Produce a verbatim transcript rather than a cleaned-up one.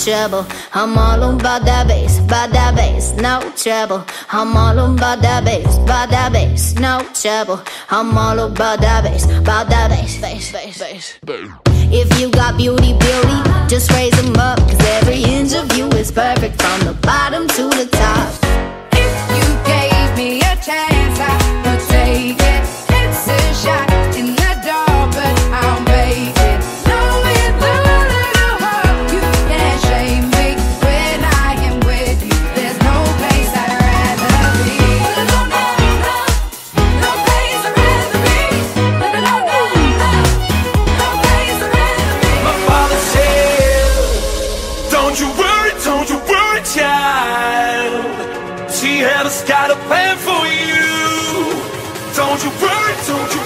trouble. I'm all about that bass, about that bass, no trouble. I'm all about that bass, about that bass, no trouble. I'm all about that bass, about that bass, bass, bass, bass. If you got beauty, beauty, just raise them up, cause every inch of you is perfect from the bottom to the top. If you gave me a chance, I would take it. It's a shot in the dark, but I'll make it. Know with a little heart, you can't shame me. When I am with you, there's no place I'd rather be. No, no, no, no place I'd rather be. No, no, no, no, no place I'd rather be. My father said, don't you worry, don't you worry, child. She has got a plan for you. Don't you worry, don't you